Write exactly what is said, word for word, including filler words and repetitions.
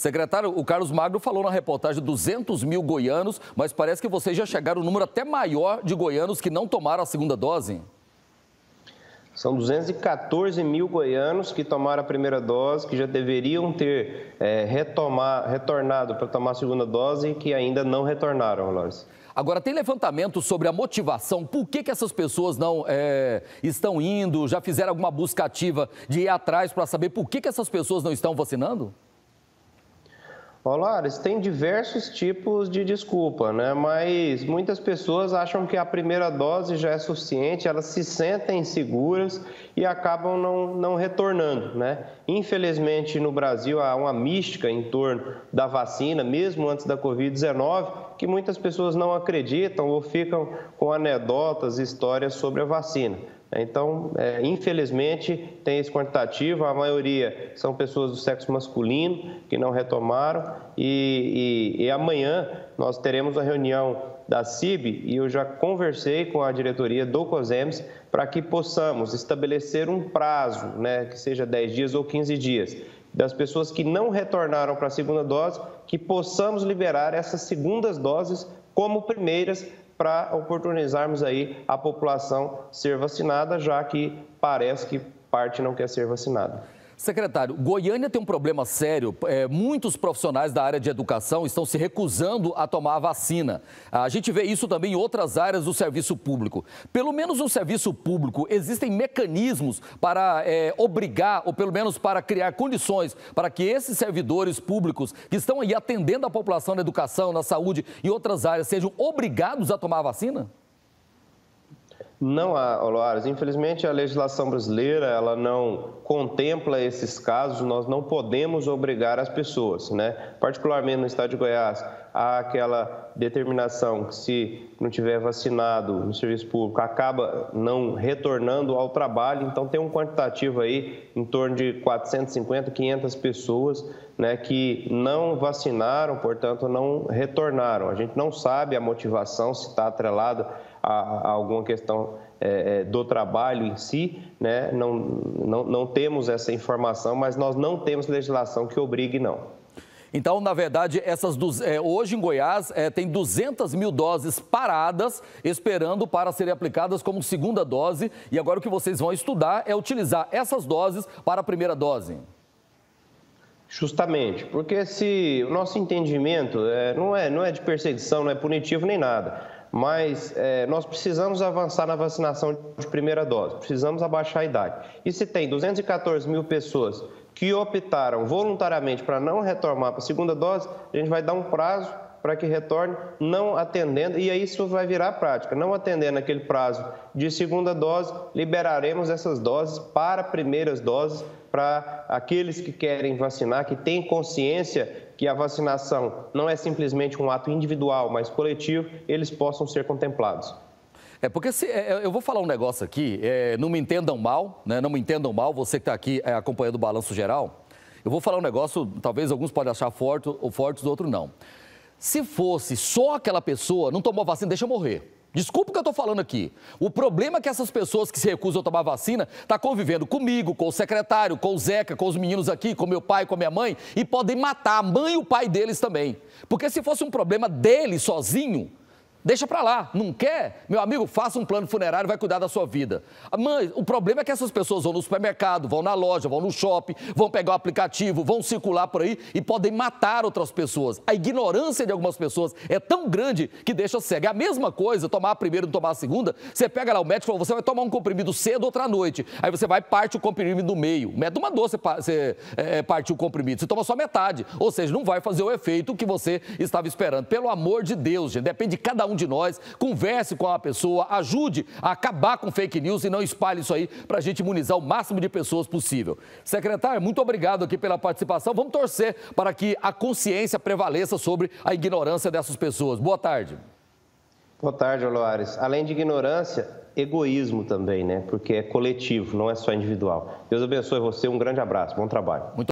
Secretário, o Carlos Magno falou na reportagem duzentos mil goianos, mas parece que vocês já chegaram um número até maior de goianos que não tomaram a segunda dose. São duzentos e quatorze mil goianos que tomaram a primeira dose, que já deveriam ter é, retomar, retornado para tomar a segunda dose e que ainda não retornaram, Loris. Agora, tem levantamento sobre a motivação, por que que essas pessoas não é, estão indo, já fizeram alguma busca ativa de ir atrás para saber por que que essas pessoas não estão vacinando? Olá, tem diversos tipos de desculpa, né? Mas muitas pessoas acham que a primeira dose já é suficiente, elas se sentem seguras e acabam não, não retornando, né? Infelizmente, no Brasil, há uma mística em torno da vacina, mesmo antes da covid dezenove, que muitas pessoas não acreditam ou ficam com anedotas, histórias sobre a vacina. Então, é, infelizmente, tem esse quantitativo, a maioria são pessoas do sexo masculino que não retomaram e, e, e amanhã nós teremos a reunião da C I B e eu já conversei com a diretoria do COSEMES para que possamos estabelecer um prazo, né, que seja dez dias ou quinze dias, das pessoas que não retornaram para a segunda dose, que possamos liberar essas segundas doses como primeiras para oportunizarmos aí a população ser vacinada, já que parece que parte não quer ser vacinada. Secretário, Goiânia tem um problema sério. É, muitos profissionais da área de educação estão se recusando a tomar a vacina. A gente vê isso também em outras áreas do serviço público. Pelo menos no serviço público, existem mecanismos para é, obrigar, ou pelo menos para criar condições para que esses servidores públicos que estão aí atendendo a população na educação, na saúde e outras áreas sejam obrigados a tomar a vacina? Não há, Loares. Infelizmente, a legislação brasileira ela não contempla esses casos, nós não podemos obrigar as pessoas, né? Particularmente no estado de Goiás, há aquela determinação que se não tiver vacinado no serviço público, acaba não retornando ao trabalho, então tem um quantitativo aí em torno de quatrocentas e cinquenta, quinhentas pessoas, né, que não vacinaram, portanto não retornaram. A gente não sabe a motivação, se está atrelado a, a alguma questão é, do trabalho em si, né? não, não, não temos essa informação, mas nós não temos legislação que obrigue, não. Então, na verdade, essas é, hoje em Goiás é, tem duzentas mil doses paradas, esperando para serem aplicadas como segunda dose. E agora o que vocês vão estudar é utilizar essas doses para a primeira dose. Justamente, porque se o nosso entendimento é, não, é, não é de perseguição, não é punitivo nem nada, mas é, nós precisamos avançar na vacinação de primeira dose, precisamos abaixar a idade. E se tem duzentas e quatorze mil pessoas que optaram voluntariamente para não retomar para a segunda dose, a gente vai dar um prazo para que retorne, não atendendo, e aí isso vai virar prática, não atendendo aquele prazo de segunda dose, liberaremos essas doses para primeiras doses, para aqueles que querem vacinar, que têm consciência que a vacinação não é simplesmente um ato individual, mas coletivo, eles possam ser contemplados. É porque se, é, eu vou falar um negócio aqui, é, não me entendam mal, né? Não me entendam mal, você que está aqui é, acompanhando o Balanço Geral, eu vou falar um negócio, talvez alguns podem achar forte ou fortes, outros não. Se fosse só aquela pessoa, não tomou vacina, deixa eu morrer. Desculpa o que eu estou falando aqui. O problema é que essas pessoas que se recusam a tomar vacina estão convivendo comigo, com o secretário, com o Zeca, com os meninos aqui, com meu pai, com a minha mãe, e podem matar a mãe e o pai deles também. Porque se fosse um problema dele sozinho, deixa pra lá, não quer? Meu amigo, faça um plano funerário, vai cuidar da sua vida. Mãe, o problema é que essas pessoas vão no supermercado, vão na loja, vão no shopping, vão pegar o aplicativo, vão circular por aí e podem matar outras pessoas. A ignorância de algumas pessoas é tão grande que deixa cega. É a mesma coisa, tomar a primeira e não tomar a segunda, você pega lá o médico e fala, você vai tomar um comprimido cedo, outra noite. Aí você vai e parte o comprimido no meio. O médico mandou você, você é, partir o comprimido, você toma só metade. Ou seja, não vai fazer o efeito que você estava esperando. Pelo amor de Deus, gente, depende de cada um de nós, converse com a pessoa, ajude a acabar com fake news e não espalhe isso aí para a gente imunizar o máximo de pessoas possível. Secretário, muito obrigado aqui pela participação. Vamos torcer para que a consciência prevaleça sobre a ignorância dessas pessoas. Boa tarde. Boa tarde, Loares. Além de ignorância, egoísmo também, né? Porque é coletivo, não é só individual. Deus abençoe você, um grande abraço, bom trabalho. Muito